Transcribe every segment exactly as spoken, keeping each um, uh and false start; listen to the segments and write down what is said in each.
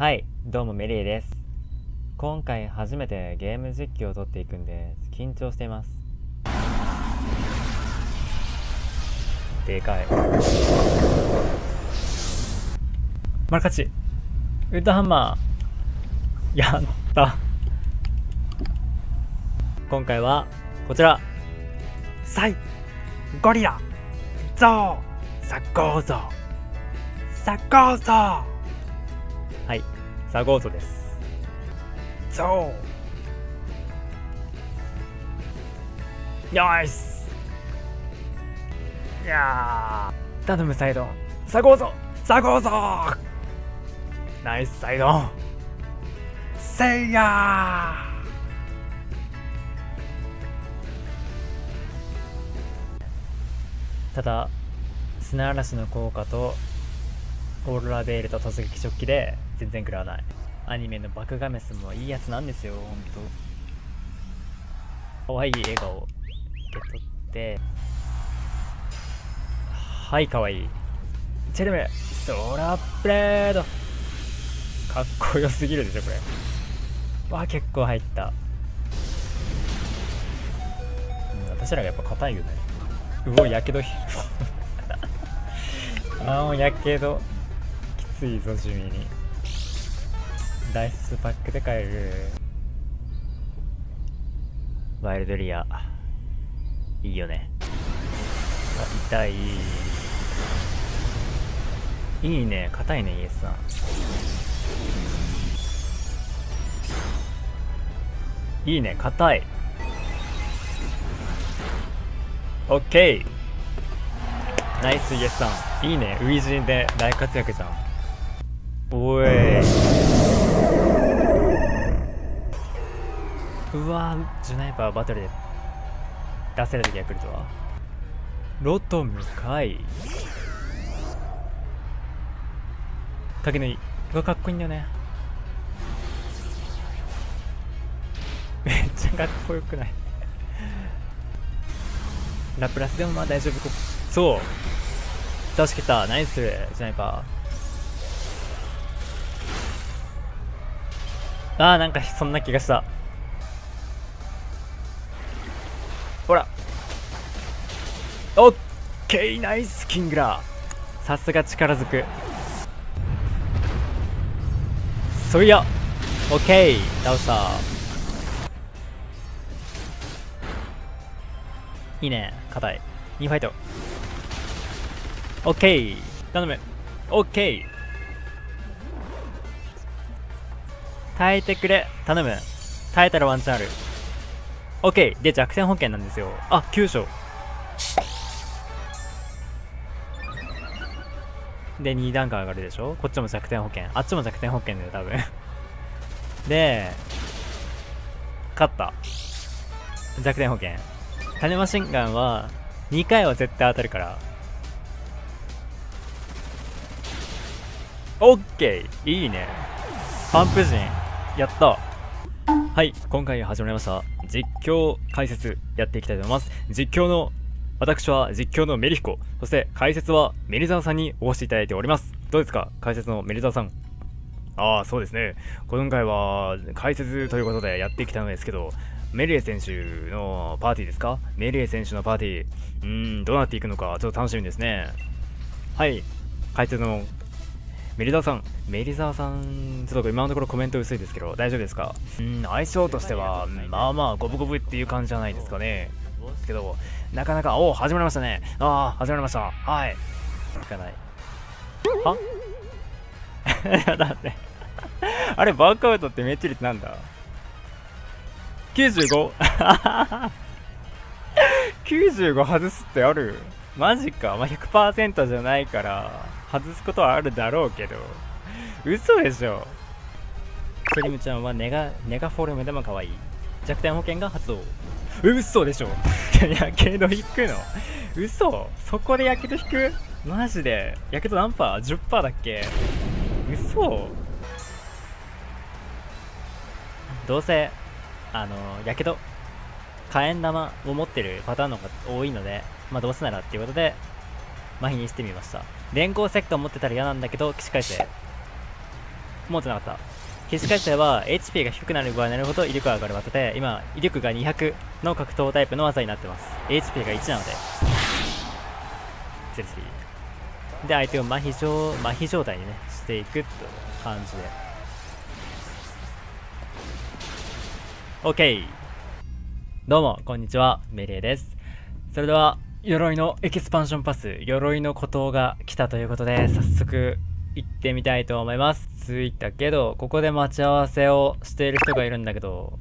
はい、どうもメリーです。今回初めてゲーム実況を撮っていくんで緊張しています。でかいマルカチウッドハンマーやった今回はこちらサイゴリラゾウサゴーゾウサゴーゾウはいサゴーゾウですゾウよーしいやー頼むサイドサゴーゾウサゴーゾウナイスサイドせいやーただ砂嵐の効果とオーロラベールと突撃食器で全然食らわない。アニメのバクガメスもいいやつなんですよ。ほんとかわいい笑顔を受け取って、はいかわいいチェルムソーラープレードかっこよすぎるでしょこれ。わあ結構入った、うん、私らがやっぱ硬いよね。うおやけどああやけどきついぞ地味に。ダイスパックで買えるワイルドリアいいよね。あ痛いいいね硬いねイエスさん。いいね硬いオッケーナイスイエスさんいいね。初陣で大活躍じゃん。おい、うわージュナイパーバトルで出せる時が来るとは。ロトムかい影のいいうわかっこいいんだよね。めっちゃかっこよくないラプラスでもまあ大丈夫。そう倒しきったナイスジュナイパー。あーなんかそんな気がした。ほらオッケーナイスキングラーさすが力ずく。そいやオッケー倒した。いいね硬いニーファイトオッケー頼むオッケー耐えてくれ頼む。耐えたらワンチャンある。オッケーで弱点保険なんですよ。あきゅう章でに段階上がるでしょ。こっちも弱点保険あっちも弱点保険だよ多分で勝った弱点保険。種マシンガンはにかいは絶対当たるから。オッケーいいねパンプ陣やった。はい、今回始まりました実況解説やっていきたいと思います。実況の私は実況のメリヒコ、そして解説はメリザワさんにお越しいただいております。どうですか解説のメリザワさん。ああそうですね、今回は解説ということでやってきたんですけど、メリエ選手のパーティーですか。メリエ選手のパーティーうーんどうなっていくのかちょっと楽しみですね。はい、解説のメリザワさん、メリザワさん、ちょっと今のところコメント薄いですけど、大丈夫ですか。うん、相性としては、まあまあ、五分五分っていう感じじゃないですかね。ですけど、なかなか、おお、始まりましたね。ああ、始まりました。はい。いかない。はだって。あれ、バークアウトってめっちゃ率なんだ ?きゅうじゅうご? きゅうじゅうご外すってあるマジか。まあ、ひゃくパーセント じゃないから、外すことはあるだろうけど、嘘でしょ。スリムちゃんはネガ、ネガフォルムでも可愛い。弱点保険が発動。嘘でしょやけど引くの嘘そこでやけど引くマジでやけど何パー ?じゅっパーセント だっけ嘘どうせ、あの、やけど、火炎玉を持ってるパターンの方が多いので、まあどうせならっていうことで、麻痺にしてみました。電光石火持ってたら嫌なんだけど、起死回生。 持ってなかった。起死回生は エイチピー が低くなる場合になるほど威力が上がる技で、今威力がにひゃくの格闘タイプの技になってます。 エイチピー がいちなのでゼロスリーで相手を麻痺状麻痺状態にねしていくという感じで OK。 どうもこんにちは、メリエです。それでは鎧のエキスパンションパス、鎧の孤島が来たということで、早速行ってみたいと思います。着いたけど、ここで待ち合わせをしている人がいるんだけど、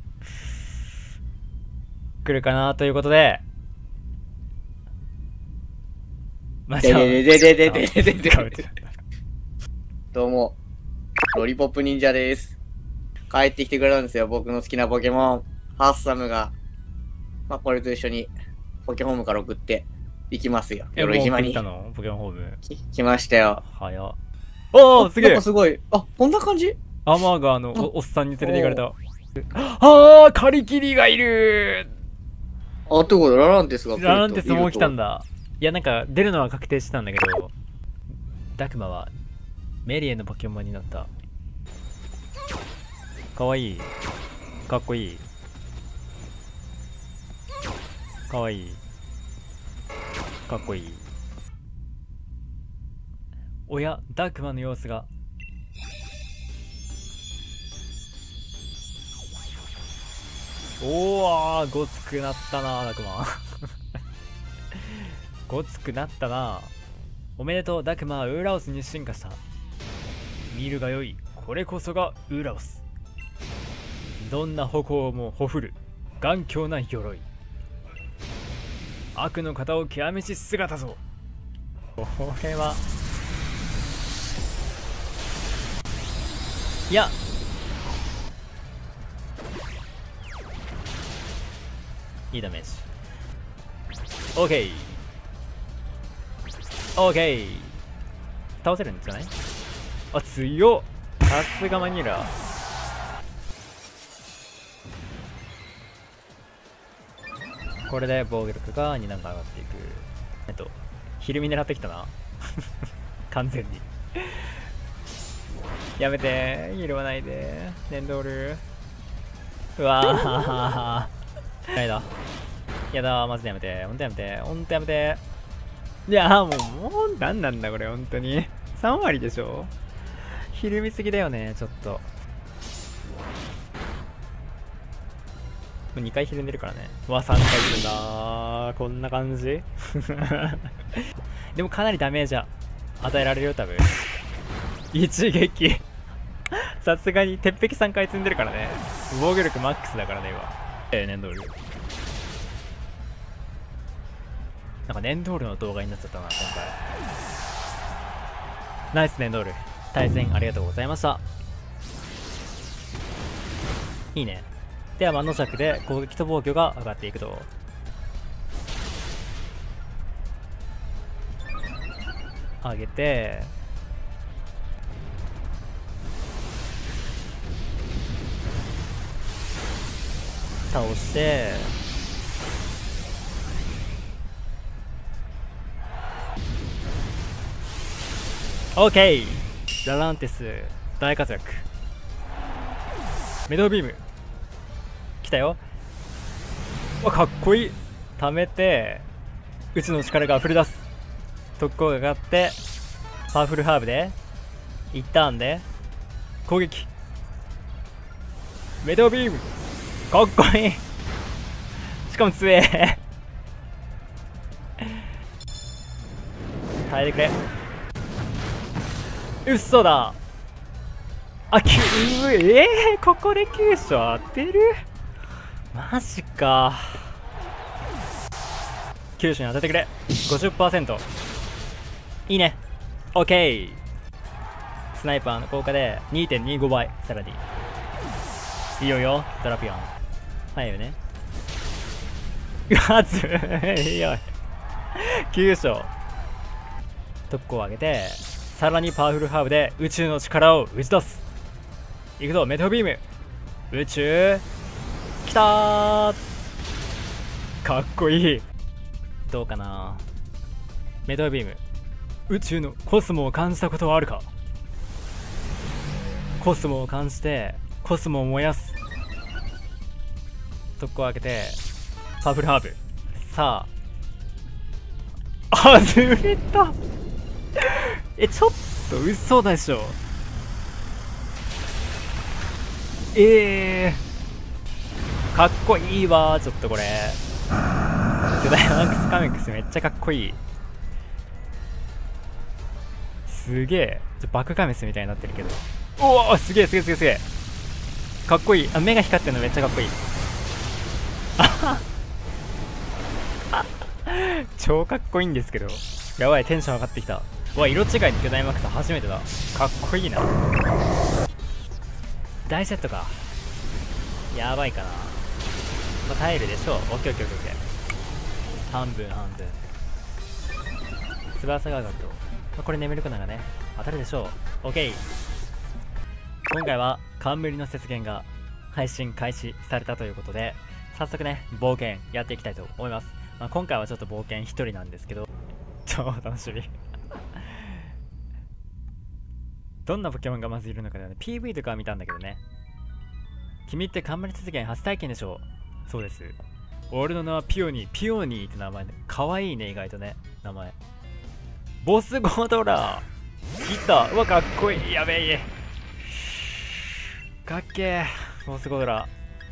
来るかなということで、待ち合わせ。 でででででででででどうも、ロリポップ忍者です。帰ってきてくれたんですよ、僕の好きなポケモン、ハッサムが。まあ、これと一緒にポケホームから送って行きますよ。 え、 鎧島に。 もう来たのポケモンホーム。 き来ましたよ。 早っ。おー、すげえ。 なんかすごい。あ、こんな感じ？ アマーガーの お, おっさんに連れて行かれた。あー、カリキリがいるー。あ、ってことラランテスが来ると。 ラランテスもう来たんだ。いや、なんか出るのは確定してたんだけど、ダクマはメリエのポケモンになった。かわいい。かっこいい。かわいい。かっこいい。おや、ダークマンの様子が。おー、ごつくなったな、ダークマン。ごつくなったな。おめでとう、ダークマンはウーラオスに進化した。見るがよい、これこそがウーラオス。どんな矛もほふる頑強な鎧。悪の型を極めし姿ぞ。これはいや、いいダメージ。 OK OK、 倒せるんじゃない？あ、強っ。さすがマニラ。これで防御力がに段階上がっていく。えっとヒルミ狙ってきたな。完全に。やめて、拾わないで。ネンドール。うわぁ。やだ。やだ、マジでやめて。ほんとやめて。ほんとやめて。いやもう、もう、なんなんだこれ、ほんとに。さん割でしょ？ひるみすぎだよね、ちょっと。もうにかいひるんでるからね。うわ、さんかいひるんだ。こんな感じ。でもかなりダメージは与えられるよ、多分。一撃。さすがに鉄壁さんかい積んでるからね。防御力マックスだからね、今。えー、ネンドール。なんかネンドールの動画になっちゃったな、今回。ナイスネンドール。対戦ありがとうございました。いいね。では、魔の尺で攻撃と防御が上がっていくと。上げて、倒して、オーケー。ラランテス大活躍。メドウビーム来たよ。わ、かっこいい。溜めて宇宙の力が溢れ出す。特攻が上がってパワフルハーブで一ターンで攻撃。メドウビームかっこいい。しかも強え。耐えてくれ。うっそだ。あ、きゅうえー、ここできゅう勝当てる。マジか。きゅう勝に当ててくれ。 ごじゅっパーセント。 いいね。 OK。 スナイパーの効果で にてんにご 倍。さらにいいよよ、ドラピオン。はいよね。うわ、ずいよい。きゅう勝。特攻を上げて、さらにパワフルハーブで宇宙の力を打ち出す。いくぞ、メトビーム。宇宙きたー。かっこいい。どうかな。メトビーム。宇宙のコスモを感じたことはあるか。 コスモを感じてコスモを燃やす。特攻を開けてパープルハーブ。さあ外れたえ、ちょっと嘘でしょ。えー、かっこいいわー。ちょっとこれ巨大マックスカメックスめっちゃかっこいい。すげえ。ちょバクカメスみたいになってるけど、おおすげえすげえすげえすげえかっこいい。あ、目が光ってるのめっちゃかっこいい。超かっこいいんですけど、やばい、テンション上がってきた。うわ、色違いの巨大マックス初めてだ。かっこいいな。大セットか。やばいかな。まあ、耐えるでしょう。オッケーオッケーオッケーオッケー。半分半分。翼ガーガーと、まあ、これ眠る粉がね当たるでしょう。オッケー。今回は冠の雪原が配信開始されたということで、早速ね冒険やっていきたいと思います。まあ、今回はちょっと冒険一人なんですけど、超楽しみ。どんなポケモンがまずいるのかだよね。 ピーブイ とかは見たんだけどね。君って冠雪原初体験でしょう。そうです。俺の名はピオニー。ピオニーって名前でかわいいね、意外とね名前。ボスゴドラー来た。うわ、かっこいい。やべえ、かっけー。ボスゴドラ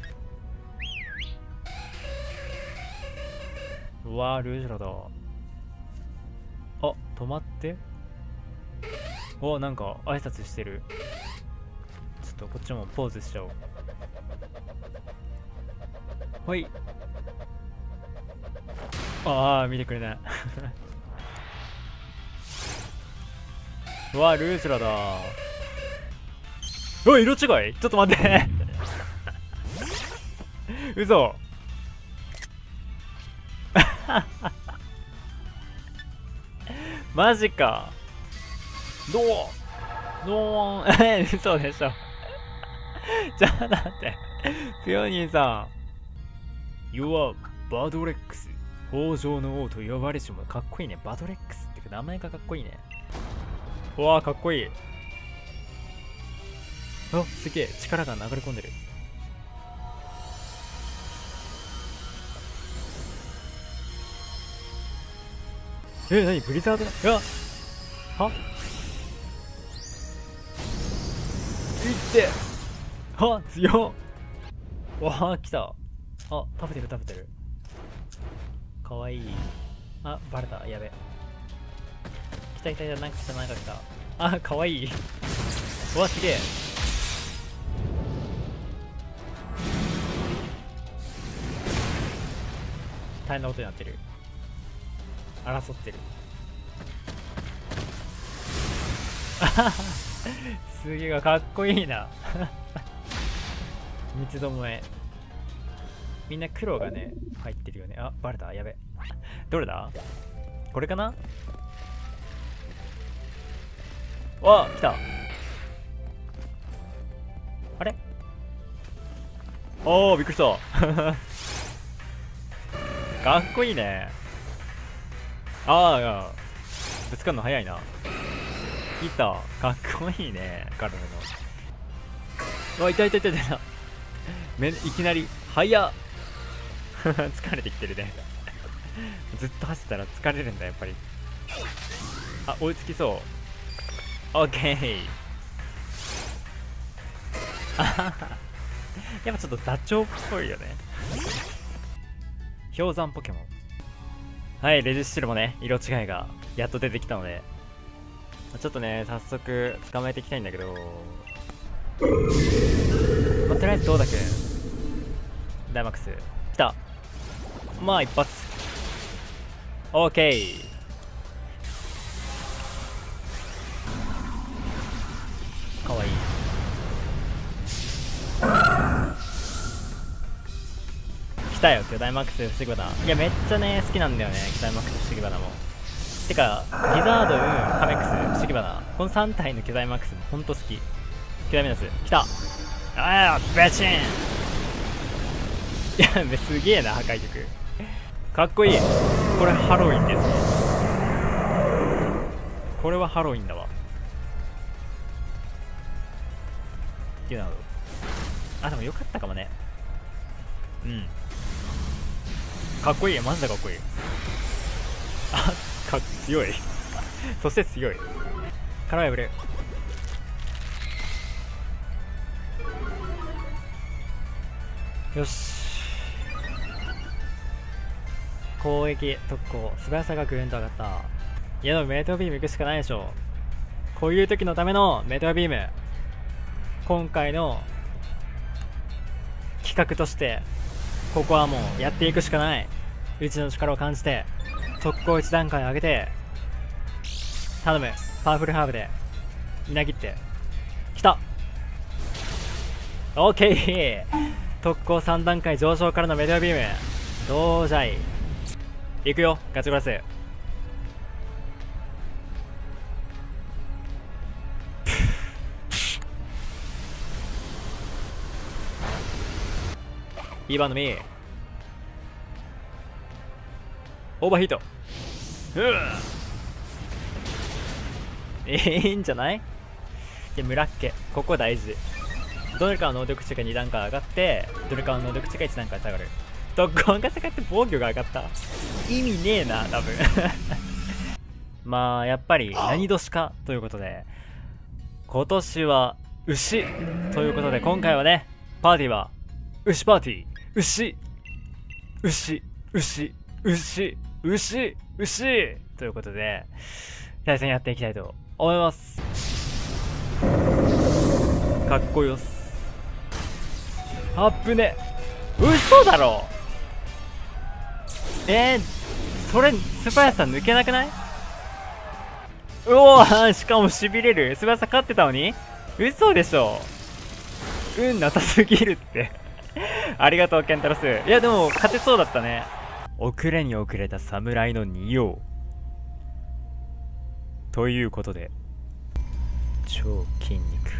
ー。うわー、ルージュラだ。あ、止まって。お、なんか挨拶してる。ちょっとこっちもポーズしちゃおう。ほい。ああ、見てくれない。うわ、ルージュラだ。うわ、色違い。ちょっと待って。嘘。マジか。どうどうえ、嘘でしょ。じゃあだって、ピオニーさん。You are バドレックス。北条の王と呼ばれしも。かっこいいね。バドレックスって名前がかっこいいね。うわー、かっこいい。あ、すげえ。力が流れ込んでる。え、なにブリザードだ。はいっては強っ。わあ、来た。あ、食べてる食べてる。かわいい。あ、バレた。やべ。来た来た来た。なんか来たなんか来た。あ、かわいい。うわ、すげえ。大変なことになってる。争ってる。あはは、すげえ、かっこいいな。三つどもえ。みんな黒がね入ってるよね。あ、バレた。やべ。どれだこれかな。わ、来た。あれ、おー、びっくりした。かっこいいね。ああ、いや、ぶつかるの早いな。来た。かっこいいね、カルメの。わ、いたいたいたいた。め、いきなり早っ。疲れてきてるね。ずっと走ったら疲れるんだ、やっぱり。あ、追いつきそう。オッケー。やっぱちょっとダチョウっぽいよね。氷山ポケモン。はい、レジスチルもね色違いがやっと出てきたので、ちょっとね早速捕まえていきたいんだけど、まあ、とりあえずどうだくんダイマックス来た。まあ一発。オーケー。かわいい。来たよ、巨大マックス不思議花。いや、めっちゃね好きなんだよね、巨大マックス不思議花も。てかギザード、うん、カメックス不思議花、このさん体の巨大マックスもほんと好き。巨大ミナス来た。ああ、ベチン。いや、すげえな破壊力。かっこいい。これハロウィンですね。これはハロウィンだわ。 っていうのは、あ、でもよかったかもね。うん。かっこいい。マジでかっこいい。あ、か、強い。そして強い。から破れ。よし。攻撃、特攻、素早さがぐんと上がった。いやでもメテオビーム行くしかないでしょ。こういう時のためのメテオビーム。今回の企画として、ここはもうやっていくしかない。うちの力を感じて、特攻いち段階上げて、頼む。パワフルハーブで、みなぎって。きた！オッケー！特攻さん段階上昇からのメテオビーム。どうじゃい。行くよ、ガチゴラス。いいバンドミー。オーバーヒート。ふぅ。いいんじゃない？で、村っけ。ここ大事。どれかの能力値がに段階上がって、どれかの能力値がいち段階下がる。特攻が下がって防御が上がった。意味ねえな、多分。まあ、やっぱり何年かということで、今年は牛ということで、今回はね、パーティーは牛パーティー。牛牛牛牛牛牛ということで、対戦やっていきたいと思います。かっこよす。あっぶね。嘘だろ。えー、それ素早さ抜けなくない？うおー、しかもしびれる。素早さ勝ってたのに嘘でしょ。運なさすぎるって。ありがとうケンタロス。いやでも勝てそうだったね。遅れに遅れた侍の仁王ということで、超筋肉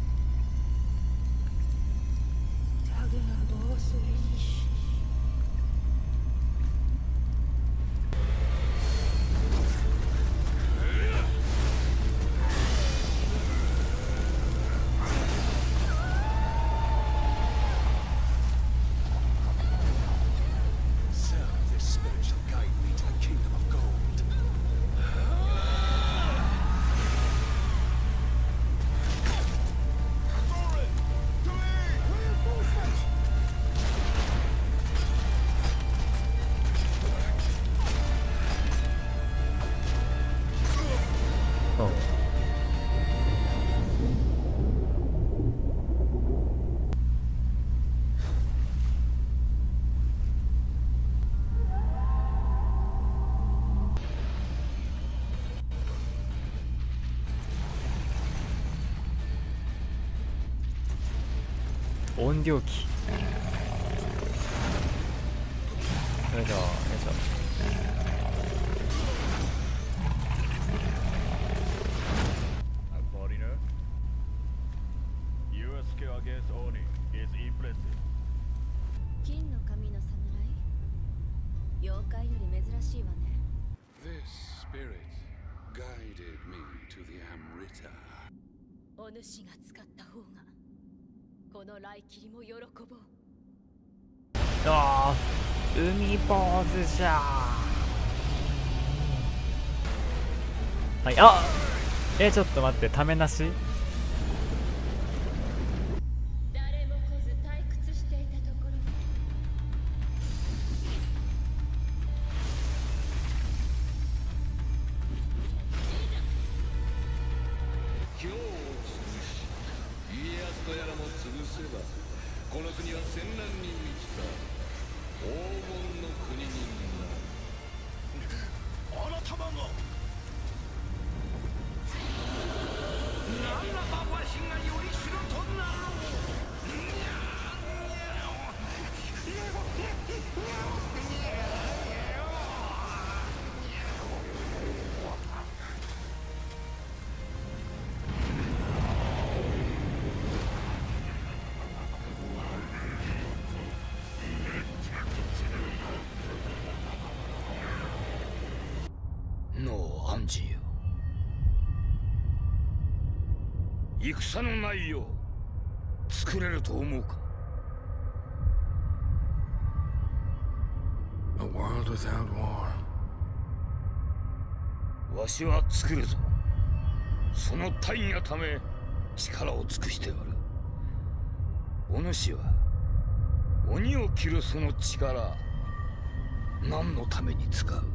音量器。よいしょよいしょ。 金の髪の侍、妖怪より珍しいわね。 This spirit guided me to the Amrita. お主が使った方がこの来切りも喜ぼう。 ああ、海坊主じゃ。はい、あえちょっと待って、ためなし。 誰も来ず退屈していたところ。 今日を潰し、家康とやらも潰せば、この国は戦乱に満ちた黄金の国になる。あなたまが何らばわしがよりしろとなろう。の暗示よ。戦の内容、 作れると思うか。 A world without war. わしは作るぞ。その大義ため力を尽くしておる。お主は鬼を切るその力、何のために使う？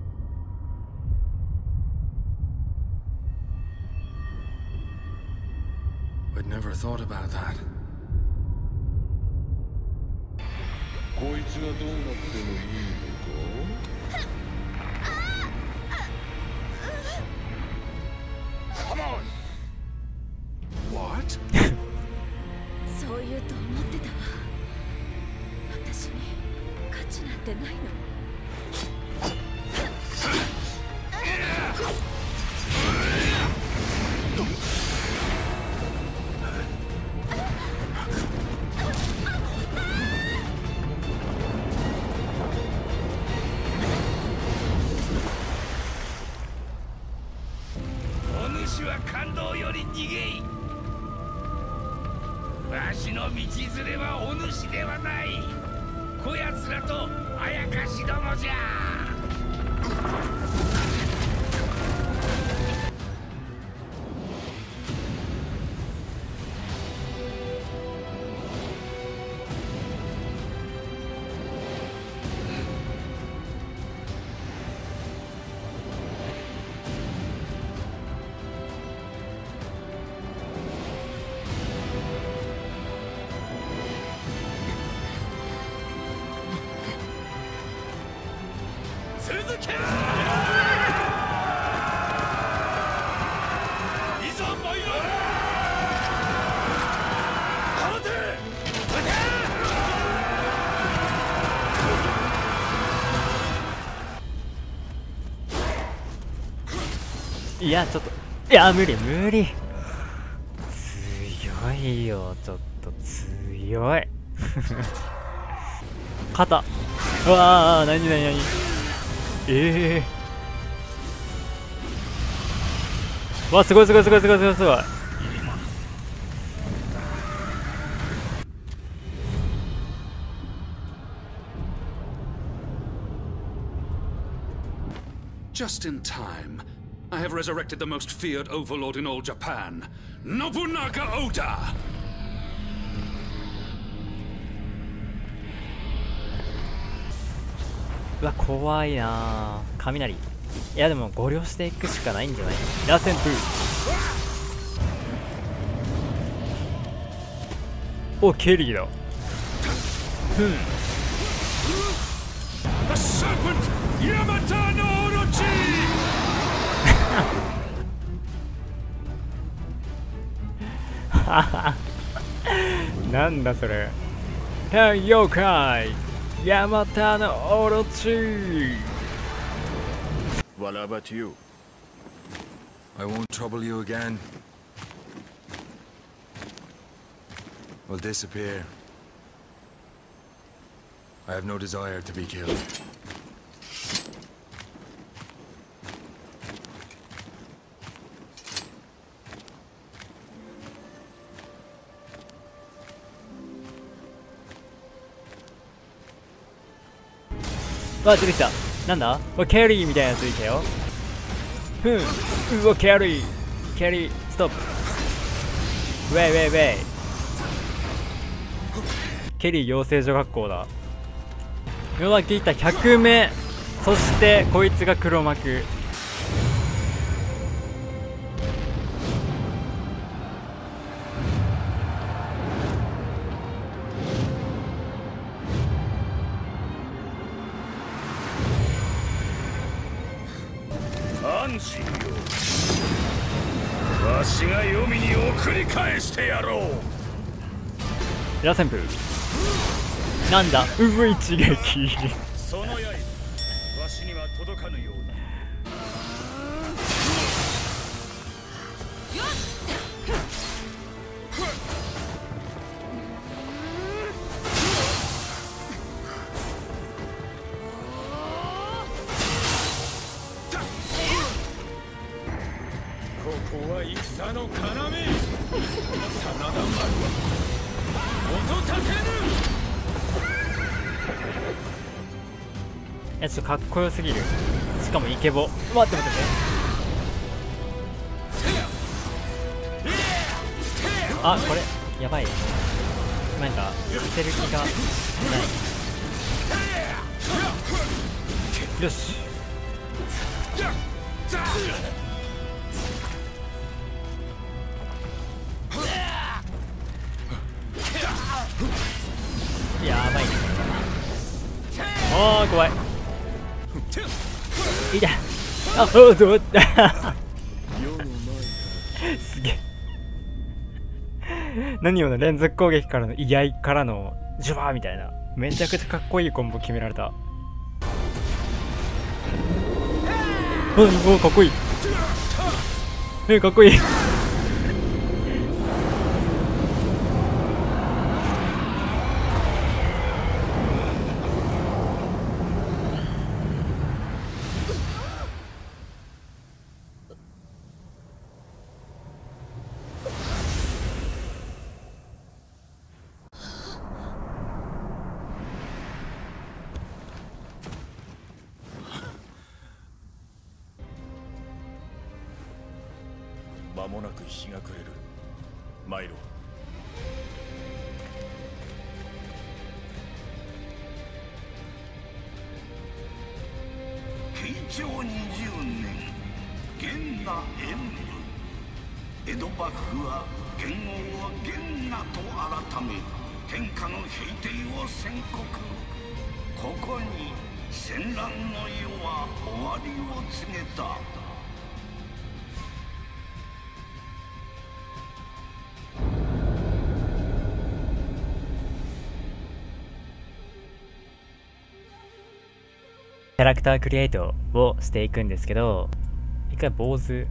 I'd never thought about that. こいつがどうなってもいいのか？ Come on! What? そう言うと思ってたわ。私に価値なんてないの。 お主は感動より逃げい。わしの道連れはお主ではない。こやつらとあやかしどもじゃ。続け！いざ参ろう！放て！ いやちょっと、いや無理無理、強いよ、ちょっと強い肩、うわあ、なになになに、ええー、わ、すごいすごいすごいすごいすごいすごい。 Just in time. I have resurrected the most feared overlord in all Japan, Nobunaga Oda! うわ、怖いなあ、雷。いやでもご了していくしかないんじゃない？螺旋風。お、ケリーだ。ふん。 The serpent Yamata no Orochi! なんだそれ。変妖怪ヤマタのオロチ。 What about you? I won't trouble you again. Will disappear. I have no desire to be killed. わ、出てきた。なんだ？わ、ケリーみたいなやついたよ。ふん。うわ、ケリー。ケリー、ストップ。ウェイウェイウェイ。ケリー養成所学校だ。うわ、聞いた。ひゃくめ。そして、こいつが黒幕。 安心よ。わしが黄泉に送り返してやろう。 螺旋風。なんだ、うぶ一撃。 その刃、わしには届かぬようだ。ここは戦の要。真田丸はいやちょっとかっこよすぎる。しかもイケボ。待って待って待って、あこれやばい。なんか似てる気がしない。よしやばいねこれは。おー怖い。いた。あおどうすげえ。何よの連続攻撃からの居合からのジュバーみたいな、めちゃくちゃかっこいいコンボ決められた。おおかっこいい。えかっこいい。 間もなく日が暮れる。参ろう。 慶長にじゅうねん、元和演武。江戸幕府は元王を元和と改め、天下の平定を宣告。ここに戦乱の世は終わりを告げた。 キャラクタークリエイトをしていくんですけど、一回坊主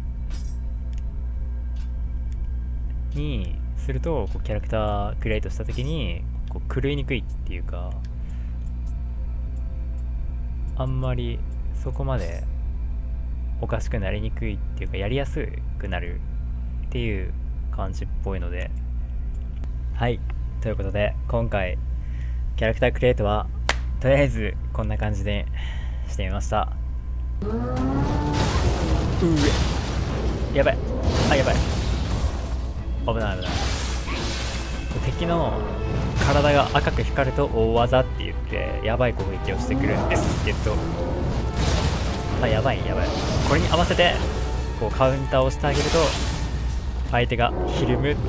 にするとこうキャラクタークリエイトした時にこう狂いにくいっていうか、あんまりそこまでおかしくなりにくいっていうか、やりやすくなるっていう感じっぽいので、はい、ということで今回キャラクタークリエイトはとりあえずこんな感じでしてみました。うえやばい、あやばい、危ない危ない。敵の体が赤く光ると大技って言ってやばい攻撃をしてくるんですけど、あやばいやばい。これに合わせてこうカウンターをしてあげると相手がひるむっていう。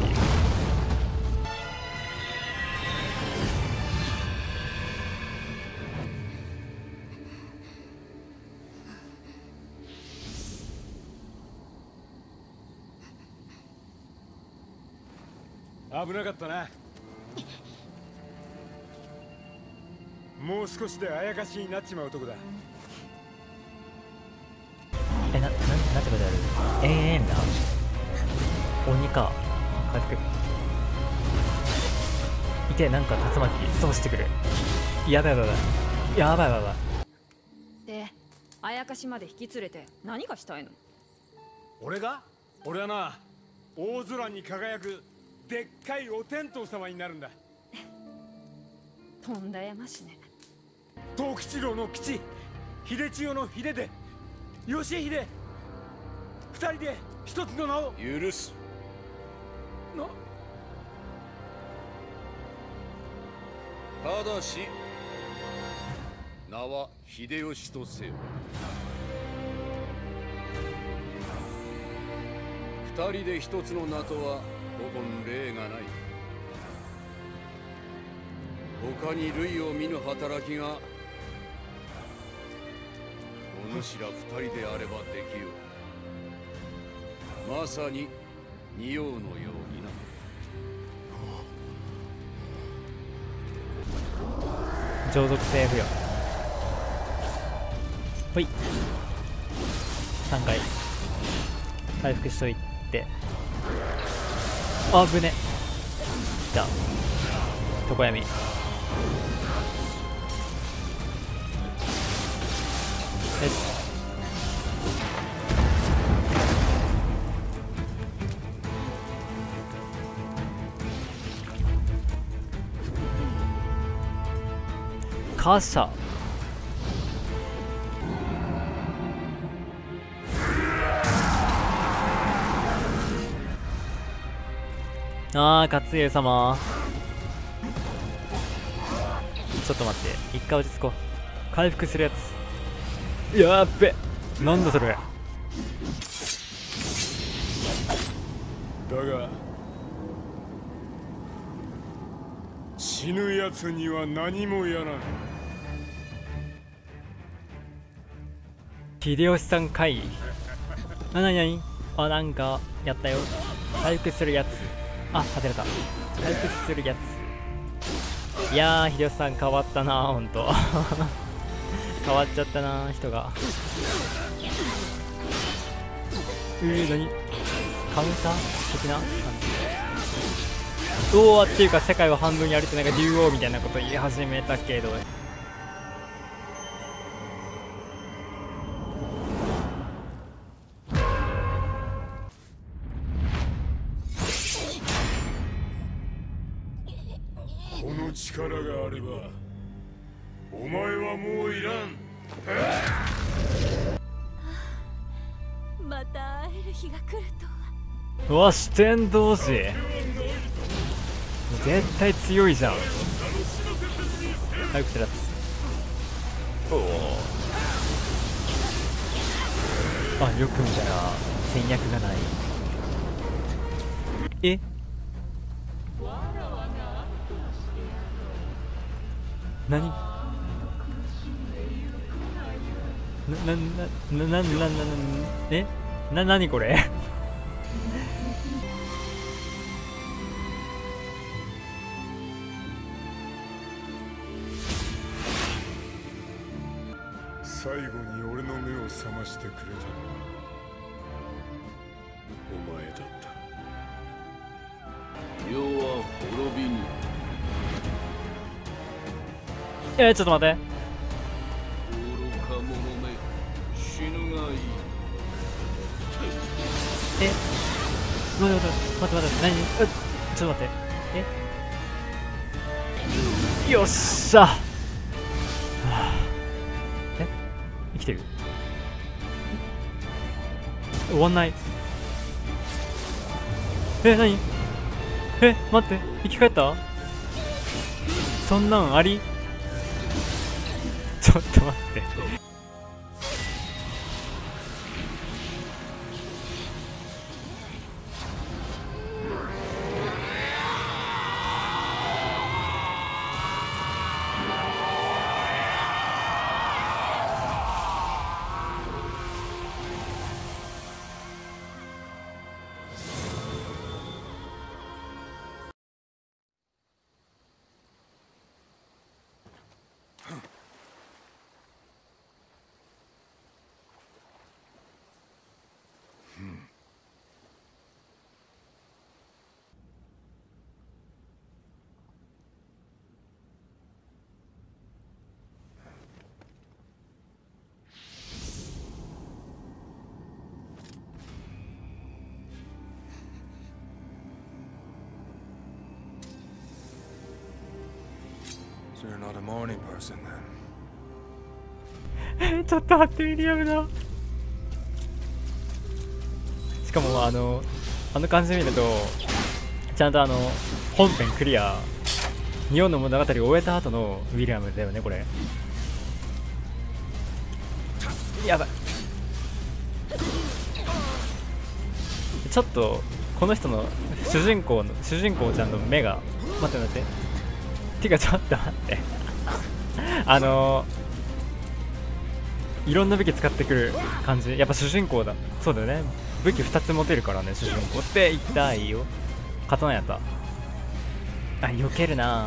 危なかったな。もう少しであやかしになっちまうとこだ。 え、な、な、なんてことある？ええんだ。鬼か。回復。いて、なんか竜巻、そうしてくる。やばいやばいやばい。やばいやばいやばい。 で、あやかしまで引き連れて何がしたいの？ 俺が？俺はな、大空に輝くでっかいお天道様になるんだ。 とんだ山しね。 藤吉郎の吉、秀千代の秀で、義秀、二人で一つの名を許す。 な、 ただし名は秀吉とせよ。二人で一つの名とは古今例がない。他に類を見ぬ働きがお主ら二人であればできよう。まさに仁王のようにな。 上属性付与。ほい。さんかい回復しといて。あぶね。来た。常闇。よし。 貨車。あー、勝家様。ちょっと待って、一回落ち着こう。回復するやつ。やっべ、なんだそれ。 だが死ぬやつには何もやらん。 秀吉さんかい。な、なになに。あ、なんかやったよ。回復するやつ。あ、外れた。回復するやつ。いやー、秀吉さん変わったなー、ほんと。変わっちゃったなー、人が。えー、なにカウンター的な感じ。おー、っていうか世界を半分やるってなんか竜王みたいなこと言い始めたけど。 この力があればお前はもういらん。 また会える日が来るとは。 うわ、四天童子絶対強いじゃん。早くてらつ。おお、あ、よく見たら戦略がない。え、なにな、な、な、な、な、な、な、な、えな、なにこれ。 最後に俺の目を覚ましてくれたのはお前だった。 世は滅びぬ。 えー、ちょっと待って。 愚か者め、死ぬがいい。 え、待って待って待って待って、何、え、ちょっと待って。え、よっしゃ、はあ、え、生きてる。終わんない。え、何、え、待って、生き返った。そんなんあり。ちょっと待って。 So you're not a morning person then? ちょっと待って、ミリアムだ。しかもあのあの感じ見るとちゃんとあの本編クリア、日本の物語を終えた後のウィリアムだよね、これ。やばい。ちょっとこの人の主人公の主人公ちゃんの目が、待って待って、てかちょっと待ってあのー、いろんな武器使ってくる感じ、やっぱ主人公だ。そうだよね、武器ふたつ持てるからね、主人公って言ったらいいよ。刀やった。あ、避けるな。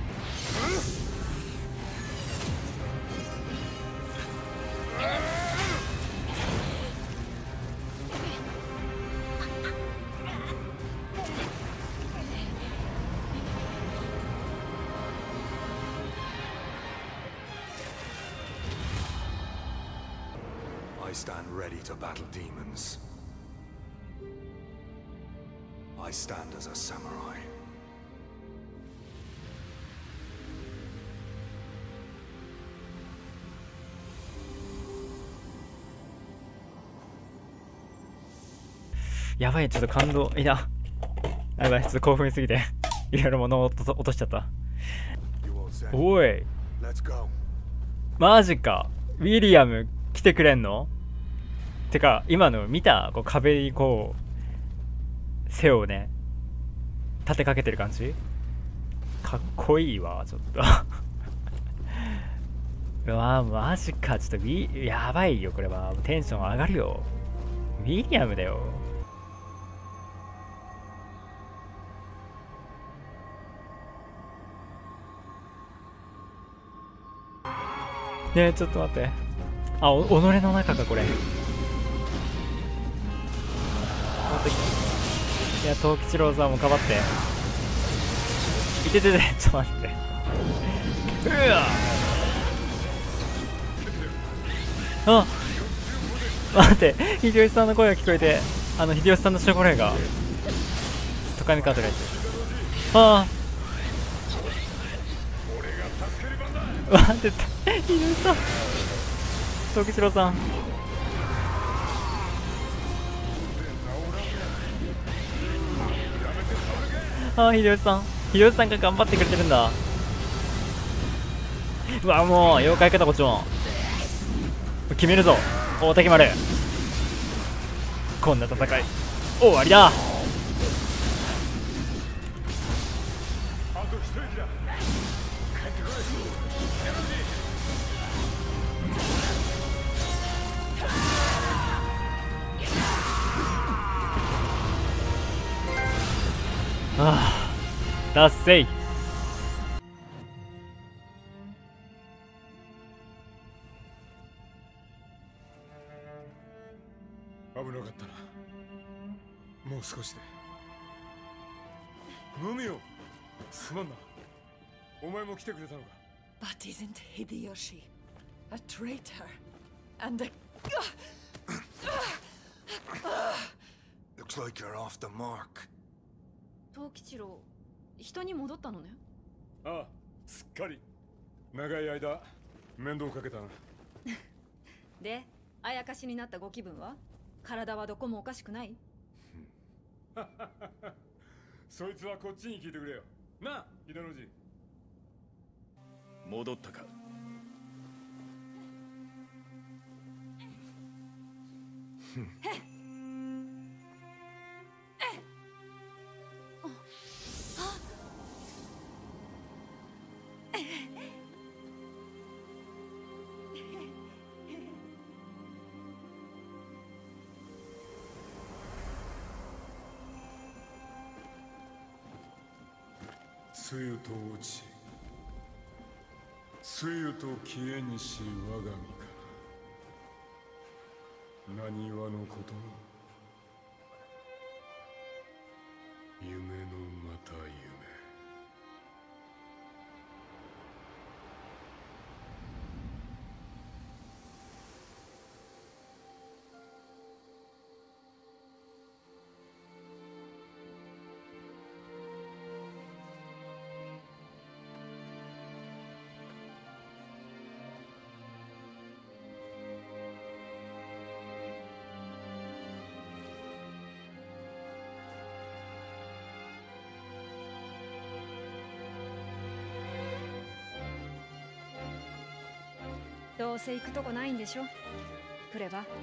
I stand ready to battle demons. I stand as a samurai. やばい、ちょっと感動。いや、やばい、ちょっと興奮しすぎていろいろ物を落と落としちゃった。おい、マジか。ウィリアム来てくれんの？てか今の見た？こう壁にこう背をね立てかけてる感じかっこいいわ、ちょっとうわマジか。ちょっとウィやばいよ、これはテンション上がるよ。ウィリアムだよ。ねえ、ちょっと待って。あ、お己の中かこれ。いや、藤吉郎さんもかばって。いててて、ちょっと待って。うわあ、待って、秀吉さんの声が聞こえて、あの秀吉さんの守護霊が都会にカートがやってる。ああ、待ってた、秀吉さん、藤吉郎さん。ああ、秀吉さん、秀吉さんが頑張ってくれてるんだ。うわ、もう妖怪かたこっちも決めるぞ大竹丸。こんな戦い終わりだ。ああ、だっせい。 危なかったな。もう少しで。ムミオ、すまんな。お前も来てくれたのか。 But isn't Hideyoshi a traitor and a... Looks like you're off the mark. 藤吉郎、人に戻ったのね。 ああ、すっかり。長い間面倒かけたな。 で、あやかしになったご気分は？体はどこもおかしくない？ そいつはこっちに聞いてくれよ。なあ、秀の字。 戻ったか。 つゆと落ち、つゆと消えにし我が身から何わのこと夢のまた夢。 どうせ行くとこないんでしょ。来れば。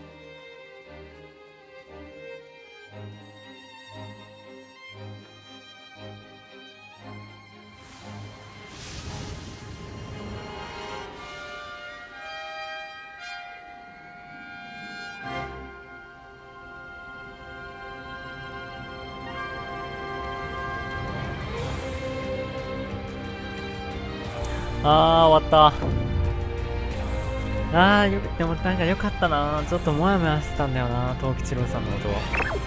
あー、終わった。あーよ、でもなんか良かったな。ちょっとモヤモヤしてたんだよな、藤吉郎さんのことは。